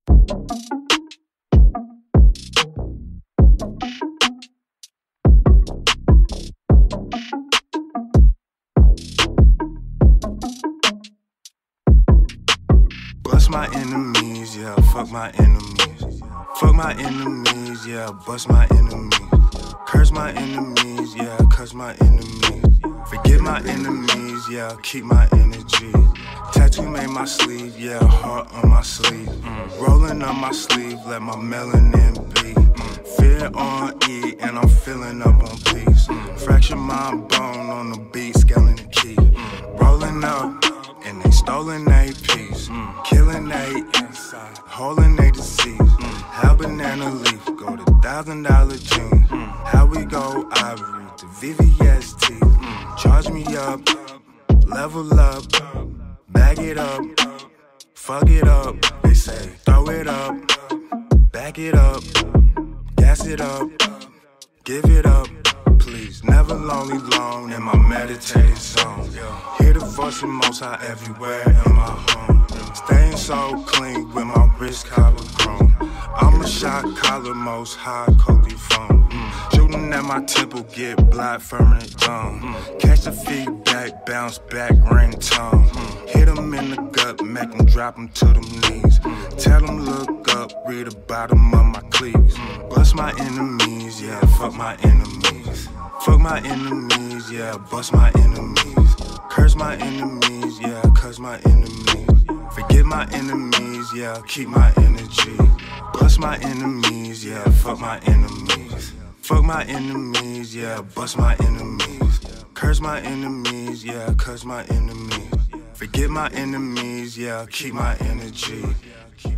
Bust my enemies, yeah, fuck my enemies. Fuck my enemies, yeah, bust my enemies. Curse my enemies, yeah, curse my enemies. Forget my enemies, yeah, keep my energy. Tattoo made my sleeve, yeah, heart on my sleeve. Rolling on my sleeve, let my melanin be. Fear on E, and I'm filling up on peace. Fracture my bone on the beat, scaling the key. Rolling up, and they stolen they piece. Killing they inside, holding they disease. How banana leaf go to $1,000 jeans. How we go ivory to VVS teeth. Charge me up, level up, bag it up, fuck it up. They say throw it up, back it up, gas it up, give it up. Please, never lonely long in my meditative zone. Hear the voice of Most High everywhere in my home. Staying so clean with my wrist collar chrome. I'm a shot collar, Most High, Coty phone. Shooting at my temple, get blood firm in the dome. Catch the feedback, bounce back, ringtone. Hit them in the gut, make them drop them to them knees. Tell them look up, read the bottom of my cleats. Bust my enemies, yeah, fuck my enemies. Fuck my enemies, yeah, bust my enemies. Curse my enemies, yeah, curse my enemies. Forget my enemies, yeah, keep my energy. Bust my enemies, yeah, fuck my enemies. Fuck my enemies, yeah, bust my enemies. Curse my enemies, yeah, curse my enemies. Forget my enemies, yeah, keep my energy.